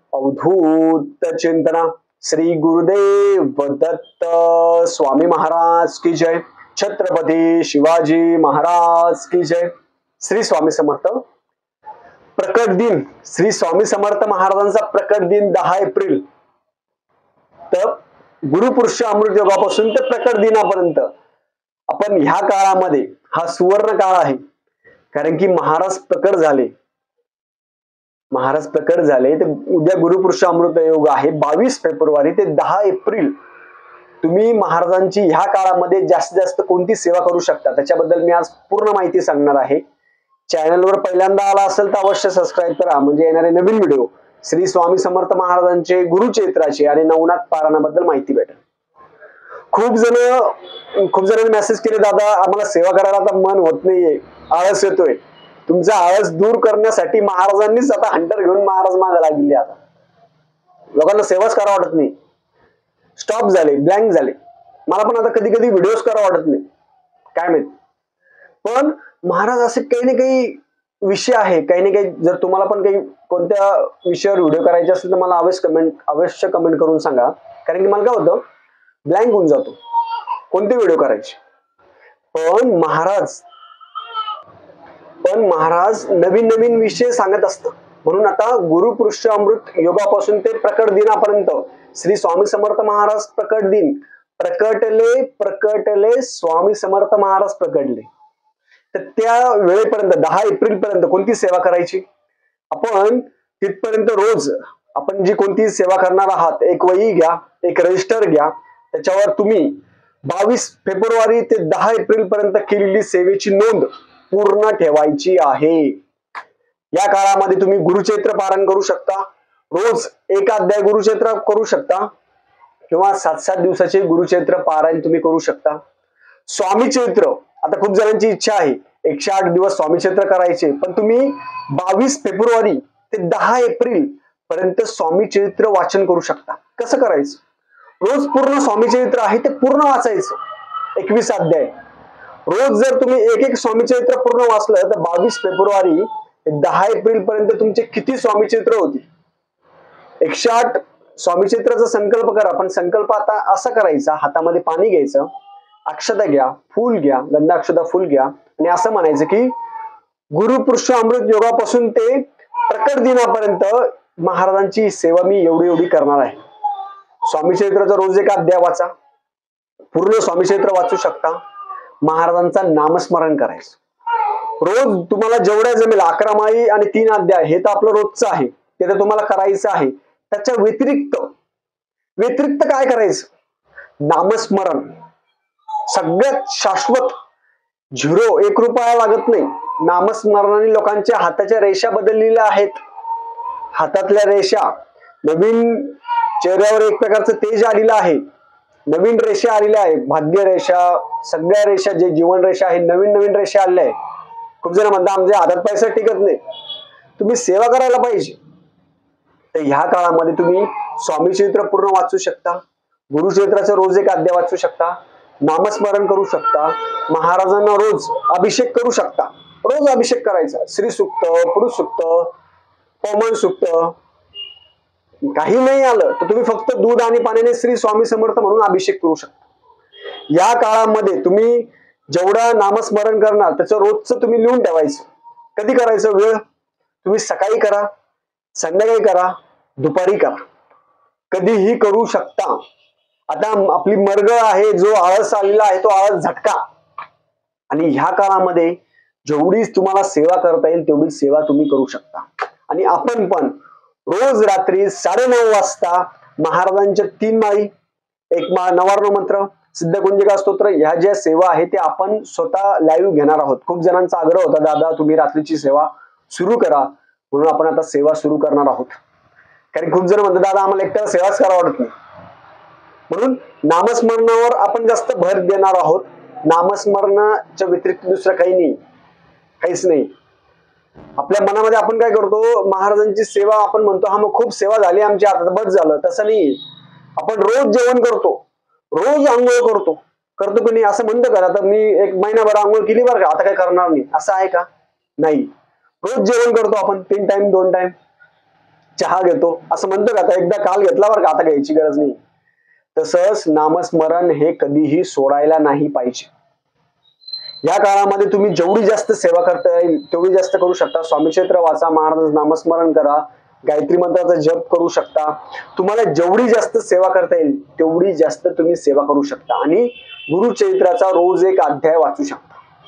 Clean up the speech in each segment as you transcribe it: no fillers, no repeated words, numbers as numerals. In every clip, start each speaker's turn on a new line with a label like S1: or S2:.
S1: अवधूत चिंतना श्री गुरुदेव दत्त स्वामी महाराज की जय। छत्रपती शिवाजी महाराज की जय। श्री स्वामी समर्थ। प्रकट दिन श्री स्वामी समर्थ महाराजांचा प्रकट दिन 10 एप्रिल तर गुरुपुरुष अमृत योगापासून ते प्रकट दिनापर्यंत आपण ह्या काळामध्ये हा सुवर्ण काळ आहे। कारण की महाराज प्रकट झाले तर उद्या गुरुपुरुष अमृत योग आहे 22 फेब्रुवारी ते 10 एप्रिल। तुम्ही महाराजांची ह्या काळामध्ये जास्तीत जास्त कोणती सेवा करू शकता त्याच्याबद्दल मी आज पूर्ण माहिती सांगणार आहे। चॅनलवर पहिल्यांदा आला असेल तर अवश्य सबस्क्राईब करा, म्हणजे येणारे नवीन व्हिडिओ श्री स्वामी समर्थ महाराजांचे गुरुचरित्राची आणि नवनाथ पारायणाबद्दल माहिती भेटेल। खूप जण मेसेज केले, दादा आम्हाला सेवा करायला आता मन होत नाहीये, आळस येतोय। तुमचा आळस दूर करण्यासाठी महाराजांनीच आता हंटर घेऊन महाराज मागे लागले। आता लोकांना सेवाच करा वाटत नाही, स्टॉप झाले, ब्लँक झाले। मला पण आता कधी कधी व्हिडिओज करा वाटत नाही, काय माहित। पण महाराज असे काही ना काही विषय आहे, काही ना काही। जर तुम्हाला पण काही कोणत्या विषयावर व्हिडिओ करायचे असेल तर मला अवश्य कमेंट करून सांगा। कारण की मला काय होतं, ब्लँक होऊन जातो कोणते व्हिडिओ करायचे। पण महाराज नवीन विषय सांगत असतात। म्हणून आता गुरुपुरुष अमृत योगापासून ते प्रकट दिनापर्यंत श्री स्वामी समर्थ महाराज प्रकट दिन प्रकटले स्वामी समर्थ महाराज प्रकटले। तर त्या वेळेपर्यंत 10 एप्रिल पर्यंत कोणती सेवा करायची, आपण तिथपर्यंत रोज आपण जी कोणती सेवा करणार आहात, एक वही घ्या, एक रजिस्टर घ्या, त्याच्यावर तुम्ही 22 फेब्रुवारी ते 10 एप्रिल पर्यंत केलेली सेवेची नोंद पूर्ण ठेवायची आहे। या काळामध्ये तुम्ही गुरुचरित्र पारायण करू शकता, रोज एक अध्याय गुरुचरित्र करू शकता किंवा 7-7 दिवसाचे गुरुचरित्र पारायण तुम्ही करू शकता। स्वामी चरित्र, आता खूप जणांची इच्छा आहे 108 दिवस स्वामी चरित्र करायचे, पण तुम्ही 22 फेब्रुवारी ते 10 एप्रिल पर्यंत स्वामी चरित्र वाचन करू शकता। कसं करायचं, रोज पूर्ण स्वामी चरित्र आहे ते पूर्ण वाचायचं, 21 अध्याय। रोज जर तुम्ही एक स्वामी चरित्र पूर्ण वाचलं तर 22 फेब्रुवारी ते 10 एप्रिल पर्यंत तुमचे किती स्वामी चरित्र होतील, 108 स्वामी चरित्राचा संकल्प करा। पण संकल्प आता असा करायचा, हातामध्ये पाणी घ्यायचं, अक्षता घ्या, फूल घ्या, गंधा अक्षता फूल घ्या आणि असं म्हणायचं की गुरुपुरुष अमृत योगापासून ते प्रकट दिनापर्यंत महाराजांची सेवा मी एवढी करणार आहे। स्वामी चरित्राचा रोज एक अध्याय वाचा, पूर्ण स्वामी चरित्र वाचू शकता। महाराजांचा नामस्मरण करायचं रोज, तुम्हाला जेवढ्या जमेल 11 माळी आणि 3 अध्याय हे तर आपलं रोजचं आहे, ते तर तुम्हाला करायचं आहे। त्याच्या व्यतिरिक्त काय करायचं, नामस्मरण सगळ्यात शाश्वत, 1 रुपया लागत नाही। नामस्मरणाने लोकांच्या हाताच्या रेषा बदललेल्या आहेत, हातातल्या रेषा नवीन, चेहऱ्यावर एक प्रकारचं तेज आलेलं आहे, नवीन रेषा आलेल्या आहेत, भाग्य रेषा, सगळ्या रेषा, जे जीवन रेषा आहे, नवीन रेषा आलेल्या आहे। खूप जण म्हणतात आमच्या हातात पैसा टिकत नाही, तुम्ही सेवा करायला पाहिजे। तर ह्या काळामध्ये तुम्ही स्वामी चरित्र पूर्ण वाचू शकता, गुरुचरित्राचा रोज एक अध्याय वाचू शकता, नामस्मरण करू शकता, महाराजांना रोज अभिषेक करू शकता। रोज अभिषेक करायचा, श्री सूक्त, पुरुष सूक्त, पवन सूक्त, काही नाही आलं तर तुम्ही फक्त दूध आणि पाण्याने श्री स्वामी समर्थ म्हणून अभिषेक करू शकता। या काळामध्ये तुम्ही जेवढं नामस्मरण करणार त्याचं रोजचं तुम्ही लिहून ठेवायचं। कधी करायचं, वेळ तुम्ही सकाळी करा, संध्याकाळी करा, दुपारी करा, कधीही करू शकता। आता आपली मर्ग आहे, जो आळस आलेला आहे तो आळस झटका। आणि ह्या काळामध्ये जेवढी तुम्हाला सेवा करता येईल तेवढी सेवा तुम्ही करू शकता। आणि आपण पण रोज रात्री 9:30 वाजता महाराजांच्या 3 माळी, एक माळ नवार्णव मंत्र, सिद्धकुंजिका स्तोत्र, ह्या ज्या सेवा आहेत ते आपण स्वतः लाईव्ह घेणार आहोत। खूप जणांचा आग्रह होता, दादा तुम्ही रात्रीची सेवा सुरू करा, म्हणून आपण आता सेवा सुरू करणार आहोत। कारण खूप जण म्हणतात दादा आम्हाला एकट्याला सेवाच करा वाटत नाही, म्हणून नामस्मरणावर आपण जास्त भर देणार आहोत। नामस्मरणाच्या व्यतिरिक्त दुसरं काहीच नाही। आपल्या मनामध्ये आपण काय करतो, महाराजांची सेवा आपण म्हणतो, हा मग खूप सेवा झाली आमची आता बस झालं, तसं नाही। आपण रोज जेवण करतो, रोज आंघोळ करतो की नाही, असं म्हणतो का आता मी 1 महिनाभर आंघोळ केली बरं का आता काय करणार नाही, असं आहे का? नाही। रोज जेवण करतो आपण 3 टाइम 2 टाइम, चहा घेतो असं म्हणतो का, आता एकदा काल घेतला बरं का, आता घ्यायची गरज नाही. तसंच नामस्मरण हे कधीही सोडायला नाही पाहिजे. या काळामध्ये तुम्ही जेवढी जास्त सेवा करता येईल तेवढी जास्त करू शकता. स्वामीचरित्र वाचा, महाराज नामस्मरण करा, गायत्री मंत्राचा जप करू शकता. तुम्हाला जेवढी जास्त सेवा करता येईल तेवढी जास्त तुम्ही सेवा करू शकता. आणि गुरुचरित्राचा रोज एक अध्याय वाचू शकता.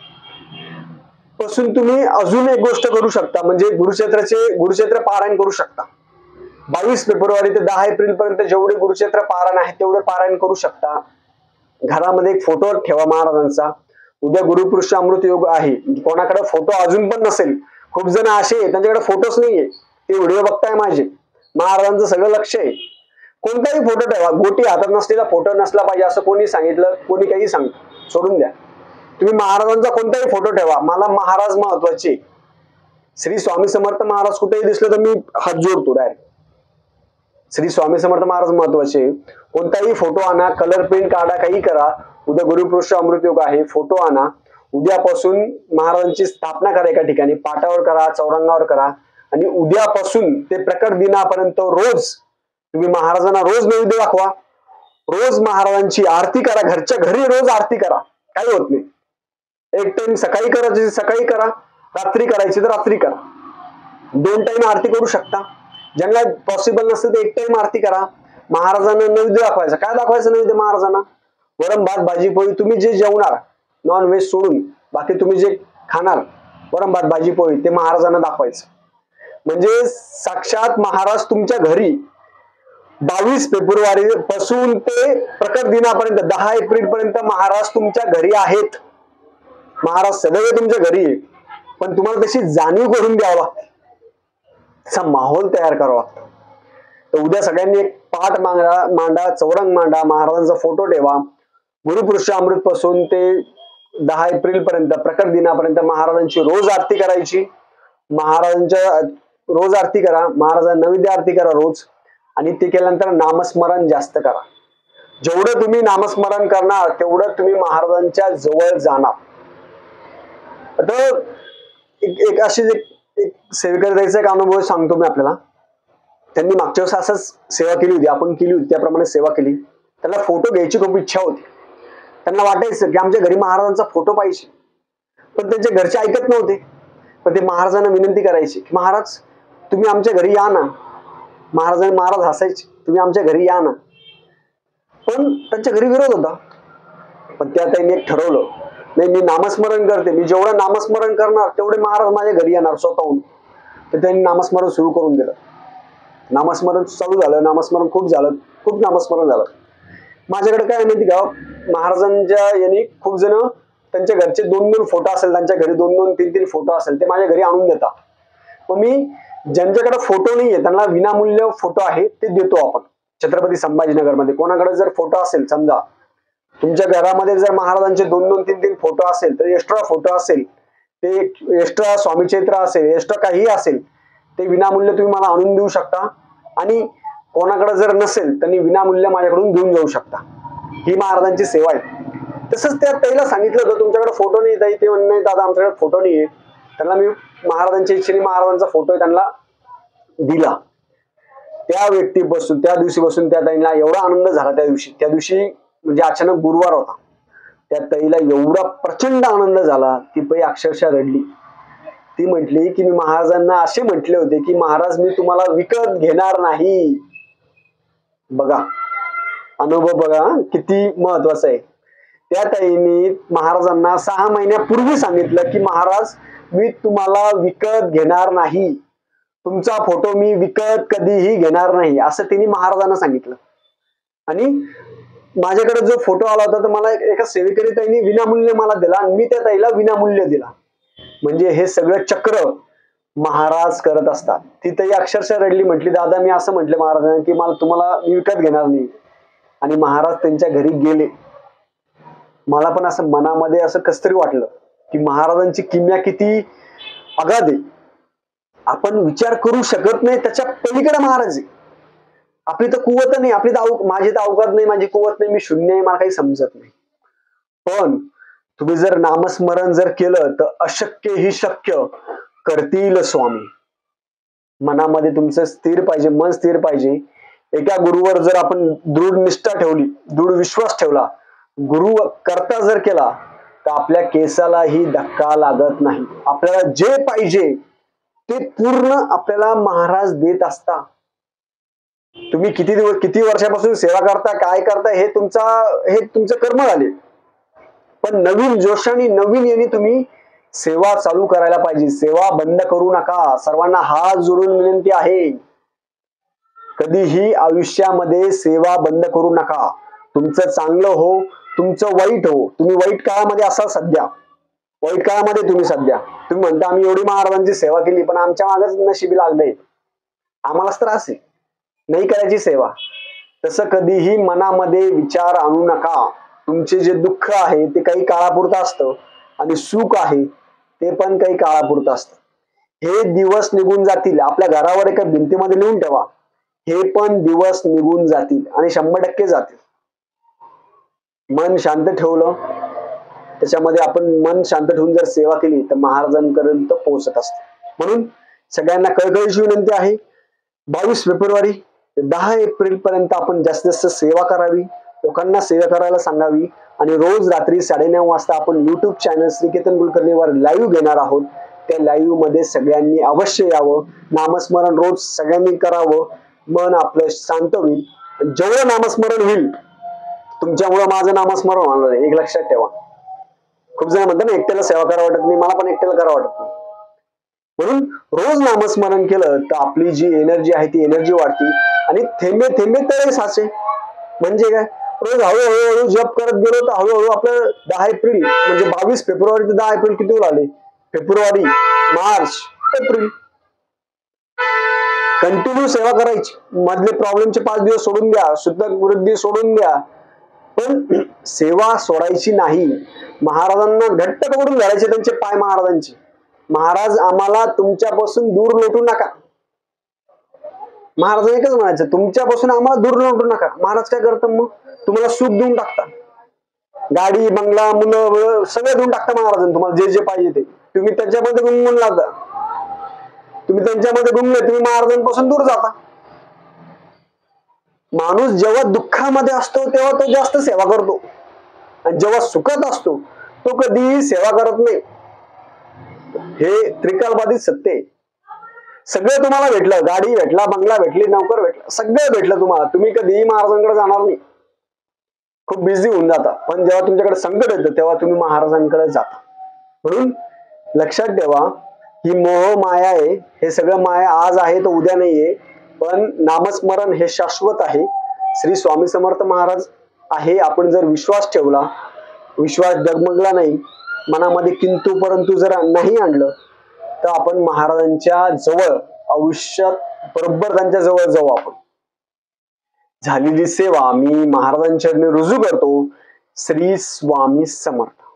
S1: पासून तुम्ही अजून एक गोष्ट करू शकता, म्हणजे गुरुचरित्र पारायण करू शकता. 22 फेब्रुवारी ते 10 एप्रिल पर्यंत जेवढे गुरुचरित्र पारायण आहे तेवढे पारायण करू शकता. घरामध्ये एक फोटो ठेवा महाराजांचा. उद्या गुरुपुरुष अमृत योग आहे, कोणाकडे फोटो अजून पण नसेल, खूप जण असे त्यांच्याकडे फोटोच नाहीये, ते व्हिडिओ बघताय माझे, महाराजांचं सगळं लक्ष आहे. कोणताही फोटो ठेवा, गोटी हातात नसलेला फोटो नसला पाहिजे असं कोणी सांगितलं, कोणी काही सांगतं, सोडून द्या. तुम्ही महाराजांचा कोणताही फोटो ठेवा, मला महाराज महत्वाचे. श्री स्वामी समर्थ महाराज कुठेही दिसले तर मी हात जोडतो डायरेक्ट. श्री स्वामी समर्थ महाराज महत्वाचे. कोणताही फोटो आणा, कलर प्रिंट काढा, काही करा. उद्या गुरुपुरुष अमृत योग आहे, फोटो आणा. उद्यापासून महाराजांची स्थापना करा, एका ठिकाणी पाटावर करा, चौरंगावर करा. आणि उद्यापासून ते प्रकट दिनापर्यंत रोज तुम्ही महाराजांना रोज नैवेद्य दाखवा. रोज महाराजांची आरती करा, घरच्या घरी रोज आरती करा, काही होत नाही. एक टाइम सकाळी करायची सकाळी करा, रात्री करायची तर रात्री करा. 2 टाइम आरती करू शकता. ज्यांना पॉसिबल नसतं ते 1 टाइम आरती करा. महाराजांना नैवेद्य दाखवायचं. काय दाखवायचं नैवेद्य महाराजांना? वरण भात भाजी पोळी. तुम्ही जे जेवणार नॉन व्हेज सोडून, बाकी तुम्ही जे खाणार वरण भात भाजी पोळी, ते महाराजांना दाखवायचं. म्हणजे साक्षात महाराज तुमच्या घरी 22 फेब्रुवारी पासून ते प्रकट दिनापर्यंत 10 एप्रिल पर्यंत महाराज तुमच्या घरी आहेत. महाराज सदैव तुमच्या घरी आहे, पण तुम्हाला तशी जाणीव करून द्यावं लागते, तसा माहोल तयार करावा लागतो. तर उद्या सगळ्यांनी एक पाठ मांडा, चौरंग मांडा, महाराजांचा फोटो ठेवा. गुरुपुरुष अमृत पासून ते 10 एप्रिल पर्यंत प्रकट दिनापर्यंत महाराजांची रोज आरती करायची. महाराजांच्या रोज आरती करा, महाराजांना नैवेद्य आरती करा रोज. आणि ते केल्यानंतर नामस्मरण जास्त करा. जेवढं तुम्ही नामस्मरण करणार तेवढं तुम्ही महाराजांच्या जवळ जाणार. आता एक अशी एक सेवेकरी द्यायचा एक अनुभव सांगतो मी आपल्याला. त्यांनी मागच्या वेळेस असंच सेवा केली होती, आपण केली होती त्याप्रमाणे सेवा केली. त्यांना फोटो घ्यायची खूप इच्छा होती. त्यांना वाटायचं की आमच्या घरी महाराजांचा फोटो पाहिजे, पण त्यांच्या घरचे ऐकत नव्हते. पण ते महाराजांना विनंती करायची की महाराज तुम्ही आमच्या घरी या ना. महाराज हसायचे, तुम्ही आमच्या घरी या ना. पण त्यांच्या घरी विरोध होता. पण त्या त्यांनी एक ठरवलं, नाही मी नामस्मरण करते, मी जेवढं नामस्मरण करणार तेवढे महाराज माझ्या घरी येणार स्वतःहून. तर त्यांनी नामस्मरण सुरू करून दिलं. नामस्मरण चालू झालं, नामस्मरण खूप नामस्मरण झालं. माझ्याकडे काय माहिती का, महाराजांच्या यांनी खूप जण त्यांच्या घरचे 2-2 फोटो असेल, त्यांच्या घरी 2-2, 3-3 फोटो असेल, ते माझ्या घरी आणून देतात. मग मी ज्यांच्याकडे फोटो नाहीये त्यांना विनामूल्य फोटो आहे ते देतो आपण. छत्रपती संभाजीनगरमध्ये कोणाकडे जर फोटो असेल, समजा तुमच्या घरामध्ये जर महाराजांचे 2-2, 3-3 फोटो असेल, तर एक्स्ट्रा फोटो असेल, ते एक्स्ट्रा स्वामीचरित्र असेल, एक्स्ट्रा काही असेल, ते विनामूल्य तुम्ही मला आणून देऊ शकता. आणि कोणाकडे जर नसेल त्यांनी विनामूल्य माझ्याकडून घेऊन जाऊ शकता. ही महाराजांची सेवा आहे. तसंच त्या ताईला सांगितलं होतं तुमच्याकडे फोटो नाही ताई, ते म्हणणे दादा आमच्याकडे फोटो नाहीये. त्यांना मी महाराजांच्या इच्छेने महाराजांचा फोटो त्यांना दिला. त्या दिवशी बसून त्या ताईला एवढा आनंद झाला. त्या दिवशी म्हणजे अचानक गुरुवार होता. त्या ताईला एवढा प्रचंड आनंद झाला, ती बाई अक्षरशः रडली. ती म्हटली की मी महाराजांना असे म्हटले होते की महाराज मी तुम्हाला विकत घेणार नाही. बघा अनुभव, बघा किती महत्वाचा आहे. त्या ताईंनी महाराजांना 6 महिन्यापूर्वी सांगितलं की महाराज मी तुम्हाला विकत घेणार नाही, तुमचा फोटो मी विकत कधीही घेणार नाही, असं तिने महाराजांना सांगितलं. आणि माझ्याकडे जो फोटो आला होता तर मला एका सेवेकरी ताईंनी विनामूल्य मला दिला आणि मी त्या ताईला विनामूल्य दिला. म्हणजे हे सगळं चक्र महाराज करत असतात. ती ताई अक्षरशः रडली, म्हटली दादा मी असं म्हटलं महाराजांना की मला तुम्हाला मी विकत घेणार नाही. आणि महाराज त्यांच्या घरी गेले. मला पण असं मनामध्ये असं कसतरी वाटलं की महाराजांची किमया किती अगाध आहे, आपण विचार करू शकत नाही, त्याच्या पलीकडे महाराज आहे. आपली तर कुवत नाही, माझी तर अवकात नाही, माझी कुवत नाही, मी शून्य आहे, मला काही समजत नाही. पण तुम्ही जर नामस्मरण जर केलं तर अशक्य ही शक्य करतील स्वामी. मनामध्ये तुमचं स्थिर पाहिजे, मन स्थिर पाहिजे. एका गुरुवर जर आपण दृढ निष्ठा ठेवली, दृढ विश्वास ठेवला, गुरु करता जर केला, तर आपल्या केसालाही धक्का लागत नाही. आपल्याला जे पाहिजे ते पूर्ण आपल्याला महाराज देत असता. तुम्ही किती वर्षापासून सेवा करता, काय करता, हे तुमचं कर्म झाले. पण नवीन जोशाने, नवीन याने तुम्ही सेवा चालू करायला पाहिजे. सेवा बंद करू नका. सर्वांना हात जोडून विनंती आहे, कधीही आयुष्यामध्ये सेवा बंद करू नका. तुमचं चांगलं हो, तुमचं वाईट हो, तुम्ही वाईट काळामध्ये असाल सध्या, वाईट काळामध्ये तुम्ही म्हणता आम्ही एवढी महाराजांची सेवा केली, पण आमच्या मागच नशिबी लागलंय, आम्हालाच त्रास आहे, नाही करायची सेवा. तसं कधीही मनामध्ये विचार आणू नका. तुमचे जे दुःख आहे ते काही काळापुरतं असतं आणि सुख आहे ते पण काही काळापुरतं असतं. हे दिवस निघून जातील. आपल्या घरावर एका भिंतीमध्ये लिहून ठेवा, हे पण दिवस निघून जातील आणि 100% जातील. मन शांत ठेवलं, त्याच्यामध्ये आपण मन शांत ठेवून जर सेवा केली तर महाराजांपर्यंत पोहोचत असते. म्हणून सगळ्यांना कळकळीची विनंती आहे, 22 फेब्रुवारी ते 10 एप्रिल पर्यंत आपण जास्तीत जास्त सेवा करावी, लोकांना सेवा करायला सांगावी. आणि रोज रात्री 9:30 वाजता आपण YouTube चॅनल श्री केतन कुलकर्णीवर लाईव्ह घेणार आहोत. त्या लाईव्ह मध्ये सगळ्यांनी अवश्य यावं. नामस्मरण रोज सगळ्यांनी करावं. मन आपलं शांत होईल. जेवढं नामस्मरण होईल तुमच्यामुळे माझं नामस्मरण होणार आहे, एक लक्षात ठेवा. खूप जण म्हणतात ना एकट्याला सेवा करा वाटत नाही, मला पण एकट्याला करा वाटत नाही. म्हणून रोज नामस्मरण केलं तर आपली जी एनर्जी आहे ती एनर्जी वाढते आणि थेंबे थेंबे तळे साचे. म्हणजे काय, रोज हळूहळू जप करत गेलो तर हळूहळू आपलं 10 एप्रिल म्हणजे 22 फेब्रुवारी ते 10 एप्रिल किती आले, फेब्रुवारी, मार्च, एप्रिल. कंटिन्यू सेवा करायची. मधले प्रॉब्लेमचे 5 दिवस सोडून द्या, शुद्ध वृद्धी सोडून द्या, पण सेवा सोडायची नाही. महाराजांना घट्ट पकडून घालायचे त्यांचे पाय महाराजांचे. महाराज आम्हाला तुमच्यापासून दूर लोटू नका. महाराजांनी एकच म्हणायचं, तुमच्यापासून आम्हाला दूर लोटू नका. महाराज काय करतात मग, तुम्हाला सुख देऊन टाकतात, गाडी बंगला मुलं सगळं देऊन टाकता महाराजांनी. तुम्हाला जे जे पाहिजे ते तुम्ही त्यांच्यामध्ये गुंगून लागता. तुम्ही त्यांच्यामध्ये गुंगले, तुम्ही महाराजांपासून दूर जाता. माणूस जेव्हा दुःखामध्ये असतो तेव्हा तो जास्त सेवा करतो आणि जेव्हा सुखात असतो तो कधीही सेवा करत नाही. हे त्रिकालबाधित सत्य आहे. सगळं तुम्हाला भेटलं, गाडी भेटला, बंगला भेटली, नोकर भेटला, सगळं भेटलं तुम्हाला, तुम्ही कधीही महाराजांकडे जाणार नाही. खूप बिझी होऊन जाता. पण जेव्हा तुमच्याकडे संकट येतं तेव्हा तुम्ही महाराजांकडे जाता. म्हणून लक्षात ठेवा, ही मोह माया आहे. हे सगळं माया आज आहे तर उद्या नाहीये. पण नामस्मरण हे शाश्वत आहे. श्री स्वामी समर्थ महाराज आहे. आपण जर विश्वास ठेवला, विश्वास डगमगला नाही, मनामध्ये किंतु परंतु जर नाही आणलं तर आपण महाराजांच्या जवळ आयुष्यात बरोबर त्यांच्या जवळ जाऊ. आपण झालेली सेवा मी महाराजांच्या चरणी रुजू करतो. श्री स्वामी समर्थ.